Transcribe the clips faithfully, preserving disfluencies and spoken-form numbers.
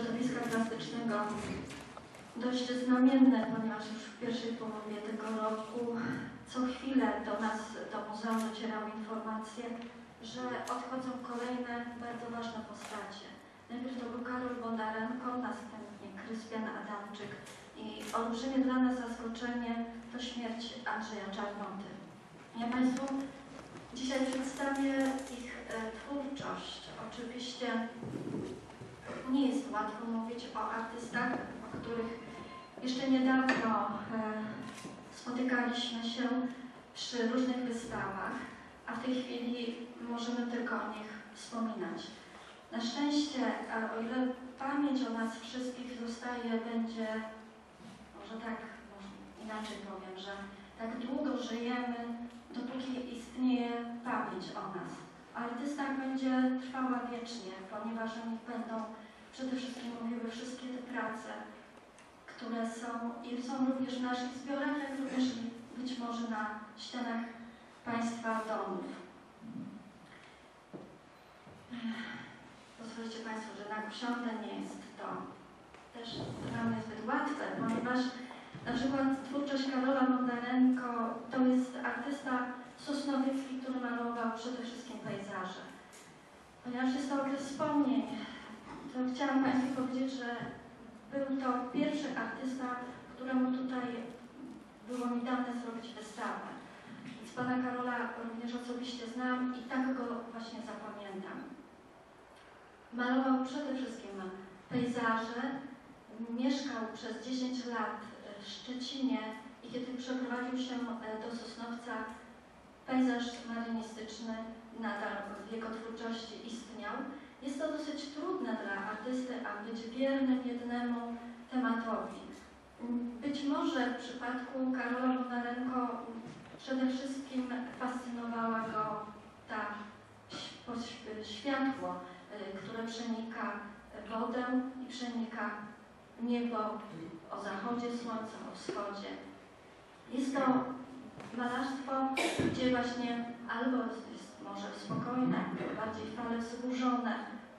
środowiska plastycznego dość znamienne, ponieważ już w pierwszej połowie tego roku co chwilę do nas, do muzeum docierały informacje, że odchodzą kolejne bardzo ważne postacie. Najpierw to był Karol Bondarenko, następnie Krystian Adamczyk i olbrzymie dla nas zaskoczenie to śmierć Andrzeja Czarnoty. Ja Państwu dzisiaj przedstawię ich e, twórczość. Oczywiście nie jest łatwo mówić o artystach, o których jeszcze niedawno e, spotykaliśmy się przy różnych wystawach, a w tej chwili możemy tylko o nich wspominać. Na szczęście, a o ile pamięć o nas wszystkich zostaje, będzie, może tak, może inaczej powiem, że tak długo żyjemy, dopóki istnieje pamięć o nas. O artystach będzie trwała wiecznie, ponieważ o nich będą przede wszystkim mówiły wszystkie te prace, które są i są również w naszych zbiorach, jak również być może na ścianach Państwa domów. Pozwólcie Państwo, że na usiądę, nie jest to też dla mnie zbyt łatwe, ponieważ na przykład twórczość Karola Bondarenko to jest artysta sosnowiecki, który malował przede wszystkim pejzaże. Ponieważ jest to okres wspomnień, to chciałam Państwu powiedzieć, że był to pierwszy artysta, któremu tutaj było mi dane zrobić wystawę. Więc Pana Karola również osobiście znam i tak go właśnie zapamiętam. Malował przede wszystkim pejzaże, mieszkał przez dziesięć lat w Szczecinie i kiedy przeprowadził się do Sosnowca, pejzaż marynistyczny nadal w jego twórczości istniał. Jest to dosyć trudne dla artysty, aby być wiernym jednemu tematowi. Być może w przypadku Karola Bondarenko przede wszystkim fascynowała go ta światło, które przenika wodę i przenika niebo o zachodzie słońca, o wschodzie. Jest to malarstwo, gdzie właśnie albo jest może spokojne, bardziej fale wzburzone,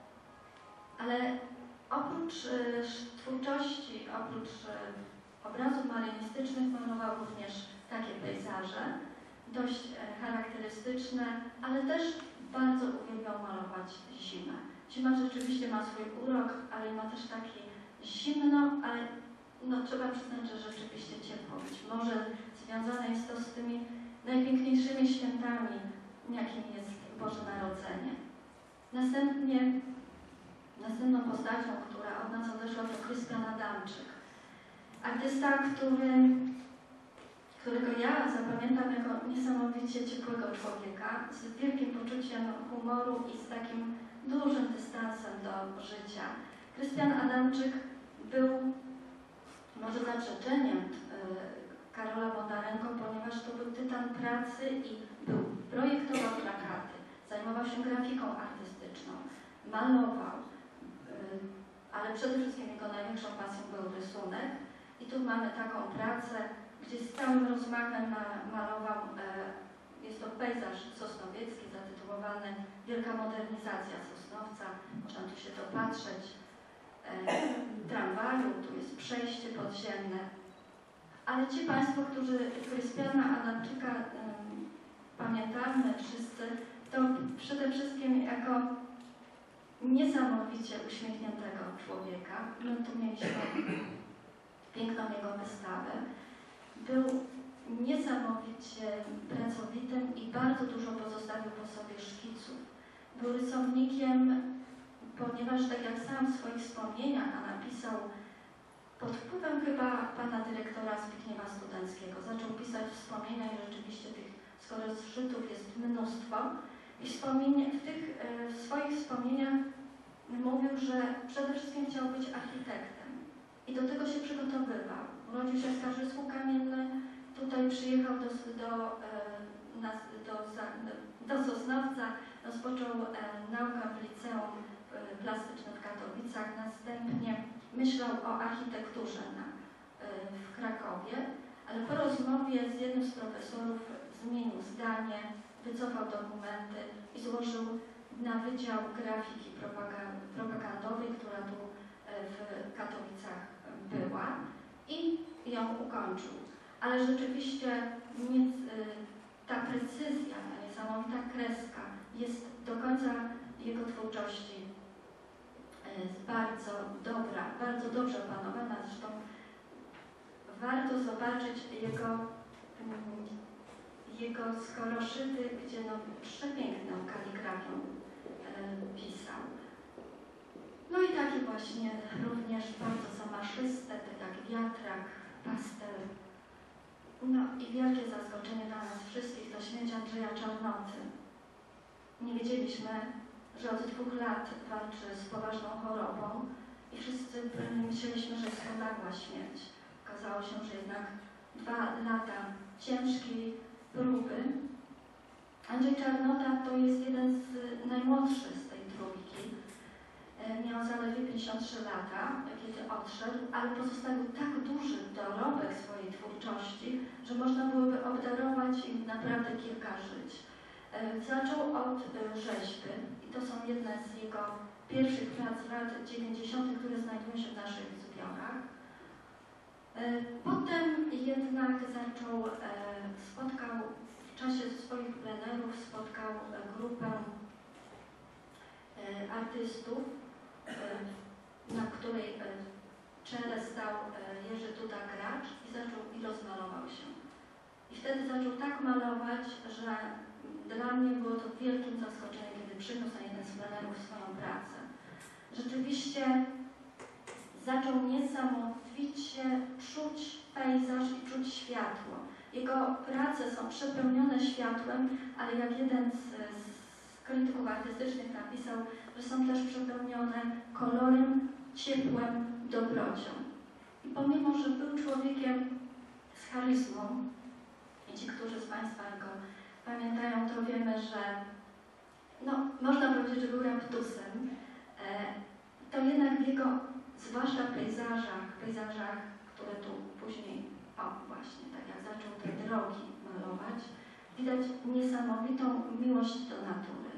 ale oprócz y, twórczości, oprócz y, obrazów marynistycznych malował również takie pejzaże, dość y, charakterystyczne, ale też bardzo uwielbiał malować zimę. Zima rzeczywiście ma swój urok, ale ma też taki zimno, ale no, trzeba przyznać, że rzeczywiście ciepło. Być może związane jest to z tymi najpiękniejszymi świętami, jakim jest Boże Narodzenie. Następnie, następną postacią, która od nas odeszła, to Krystian Adamczyk. Artysta, który, którego ja zapamiętam jako niesamowicie ciepłego człowieka, z wielkim poczuciem humoru i z takim dużym dystansem do życia. Krystian Adamczyk był może zaprzeczeniem y, Karola Bondarenko, ponieważ to był tytan pracy i był, projektował plakaty, zajmował się grafiką artystyczną, malował, y, ale przede wszystkim jego największą pasją był rysunek. I tu mamy taką pracę, gdzie z całym rozmachem ma, malował, y, jest to pejzaż sosnowiecki zatytułowany Wielka modernizacja Sosnowca, można tu się dopatrzeć. Tramwaju, tu jest przejście podziemne. Ale ci Państwo, którzy Krystiana Adamczyka um, pamiętamy wszyscy, to przede wszystkim jako niesamowicie uśmiechniętego człowieka. My tu mieliśmy piękną jego wystawę. Był niesamowicie pracowitym i bardzo dużo pozostawił po sobie szkiców. Był rysownikiem, ponieważ tak jak sam w swoich wspomnieniach napisał, pod wpływem chyba pana dyrektora Zbigniewa Studenckiego, zaczął pisać wspomnienia i rzeczywiście tych, skoro zszytów jest mnóstwo, i w tych w swoich wspomnieniach mówił, że przede wszystkim chciał być architektem i do tego się przygotowywał. Urodził się w Skarżysku Kamiennym, tutaj przyjechał do, do, do, do, do Sosnowca, rozpoczął naukę w liceum plastycznym w Katowicach, następnie myślał o architekturze na, w Krakowie, ale po rozmowie z jednym z profesorów zmienił zdanie, wycofał dokumenty i złożył na Wydział Grafiki Propagandowej, która tu w Katowicach była i ją ukończył. Ale rzeczywiście nie, ta precyzja, ta niesamowita kreska jest do końca jego twórczości bardzo dobra, bardzo dobrze opanowana. Zresztą warto zobaczyć jego, jego skoroszyty, gdzie no przepiękną kaligrafią pisał. No i takie właśnie również bardzo zamaszyste, tak jak wiatrak, pastel. No i wielkie zaskoczenie dla nas wszystkich to śmierć Andrzeja Czarnoty. Nie wiedzieliśmy, że od dwóch lat walczy z poważną chorobą i wszyscy myśleliśmy, że jest to nagła śmierć. Okazało się, że jednak dwa lata ciężkiej próby. Andrzej Czarnota to jest jeden z najmłodszych z tej trójki. Miał zaledwie pięćdziesiąt trzy lata, kiedy odszedł, ale pozostawił tak duży dorobek swojej twórczości, że można byłoby obdarować im naprawdę kilka żyć. Zaczął od rzeźby i to są jedne z jego pierwszych prac z lat dziewięćdziesiątych, które znajdują się w naszych zbiorach. Potem jednak zaczął, spotkał w czasie swoich plenerów, spotkał grupę artystów, na której czele stał Jerzy Duda-Gracz i zaczął i rozmalował się. I wtedy zaczął tak malować, że dla mnie było to wielkim zaskoczeniem, kiedy przyniósł na jeden z plenerów swoją pracę. Rzeczywiście zaczął niesamowicie czuć pejzaż i czuć światło. Jego prace są przepełnione światłem, ale jak jeden z, z krytyków artystycznych napisał, że są też przepełnione kolorem, ciepłem, dobrocią. I pomimo, że był człowiekiem z charyzmą, i ci, którzy z Państwa go pamiętają, to wiemy, że no, można powiedzieć, że był raptusem, to jednak w jego, zwłaszcza w pejzażach, pejzażach, które tu później, o właśnie, tak jak zaczął te drogi malować, widać niesamowitą miłość do natury.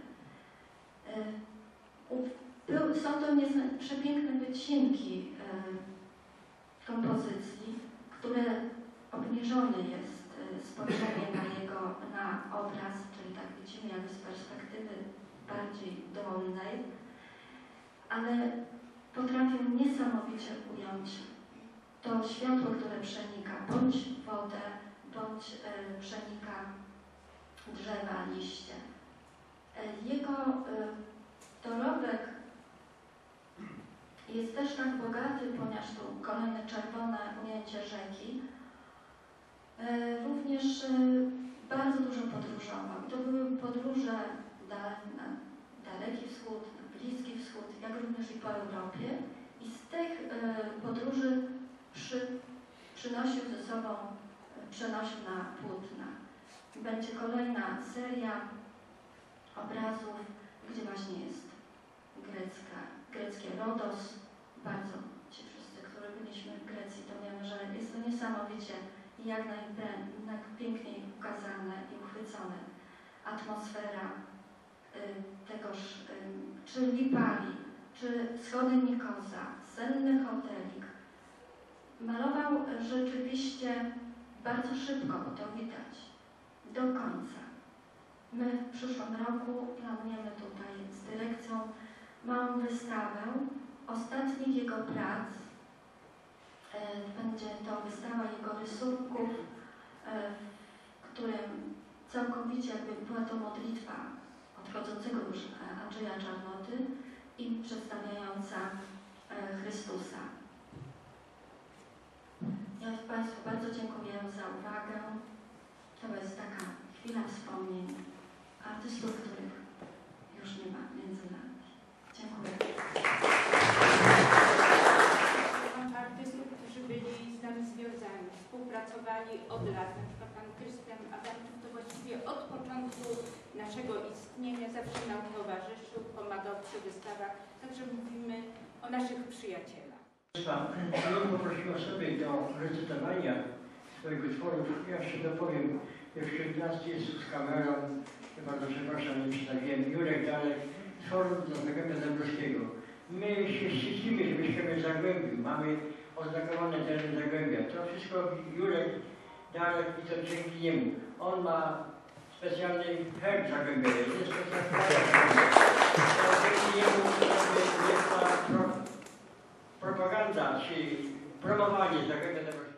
Był, są to przepiękne wycinki kompozycji, które obniżone jest spojrzenie na jego, na obraz, czyli tak widzimy jakby z perspektywy bardziej dolnej, ale potrafią niesamowicie ująć to światło, które przenika bądź wodę, bądź e, przenika drzewa, liście. E, jego e, dorobek jest też tak bogaty, ponieważ tu kolejne czerwone ujęcie rzeki. E, również e, bardzo dużo podróżował. To były podróże dal, na Daleki Wschód, na Bliski Wschód, jak również i po Europie. I z tych e, podróży przy, przynosił ze sobą, e, przenosił na płótna. Będzie kolejna seria obrazów, gdzie właśnie jest grecka, greckie Rodos. Bardzo ci wszyscy, którzy byliśmy w Grecji, to wiemy, że jest to niesamowicie i jak najpiękniej ukazane i uchwycone atmosfera y, tegoż, y, czy Lipari, czy schody Nikoza, senny hotelik. Malował rzeczywiście bardzo szybko, bo to widać, do końca. My w przyszłym roku planujemy tutaj z dyrekcją małą wystawę ostatnich jego prac. Będzie to wystawa jego rysunków, w którym całkowicie jakby była to modlitwa odchodzącego już Andrzeja Czarnoty i przedstawiająca Chrystusa. Ja Państwu bardzo dziękuję za uwagę. To jest taka chwila wspomnień artystów, których już nie ma między nami. Dziękuję. Artystów, którzy byli z nami związani, współpracowali od lat, na przykład pan Krystian Adamczuk to właściwie od początku naszego istnienia zawsze nam towarzyszył, pomagał przy wystawach, także mówimy o naszych przyjacielach. Ja poprosiła sobie do recytowania swojego tworów. Ja się dopowiem. Jeszcze raz jest z kamerą, chyba do przepraszam, nie przedstawiłem. Jurek Dalek, tworów do Zagłębia Dąbrowskiego. My się ściślimy, żeby się w Zagłębiu mamy oznakowany teren Zagłębia. To wszystko Jurek, Darek i to dzięki niemu. On ma specjalny herb Zagłębia, jest specjalny. To dzięki niemu jest ta pro, propaganda, czy promowanie Zagłębia.